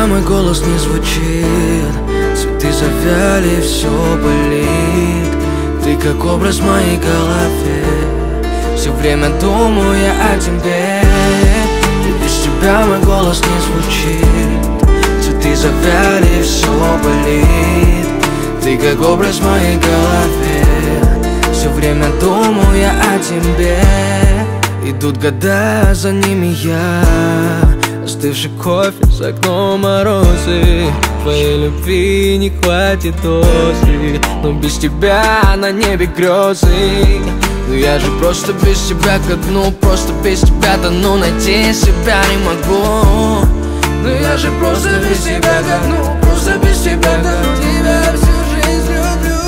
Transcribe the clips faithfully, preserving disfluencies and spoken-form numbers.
мой голос не звучит, цветы завяли, все болит. Ты как образ в моей голове, все время думаю я о тебе. И без тебя мой голос не звучит, цветы завяли, все болит. Ты как образ в моей голове, все время думаю я о тебе. Идут года, за ними я, остывший кофе, за окном морозы. Твоей любви не хватит дозы, но без тебя на небе грезы. Но я же просто без тебя ко дну, просто без тебя тону, найти себя не могу. Но я же просто без тебя ко дну, просто без тебя ко дну, тебя всю жизнь люблю.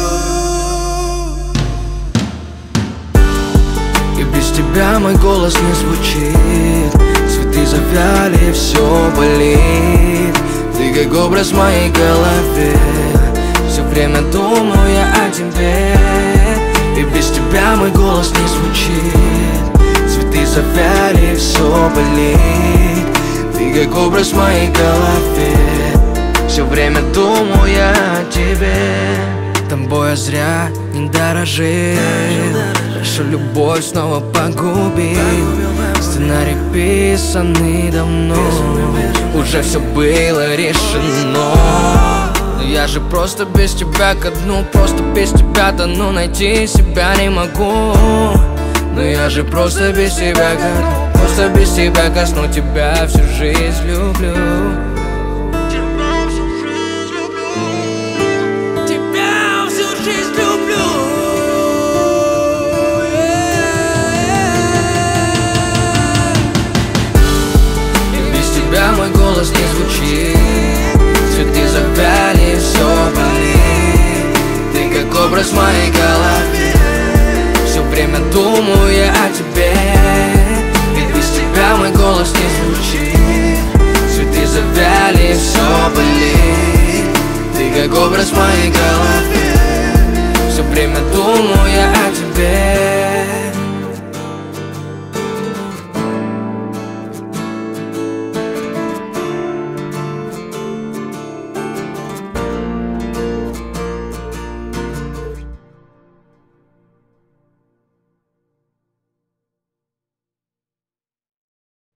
И без тебя мой голос не звучит, цветы завяли, все болит. Ты как образ в моей голове, все время думаю я о тебе. И без тебя мой голос не звучит, цветы завяли, все болит. Ты как образ в моей голове, все время думаю я о тебе. Тобой я зря не дорожил, нашу любовь снова погубил. Сценарий писанный давно, уже все было решено. Но я же просто без тебя ко дну, просто без тебя тону, найти себя не могу. Но я же просто без тебя ко дну, просто без тебя косну, тебя всю жизнь люблю. Мой голос не звучит, цветы завяли, все болит. Ты как образ в моей голове, все время думаю я о тебе. Ведь без тебя мой голос не звучит, цветы завяли, все болит. Ты как образ в моей голове.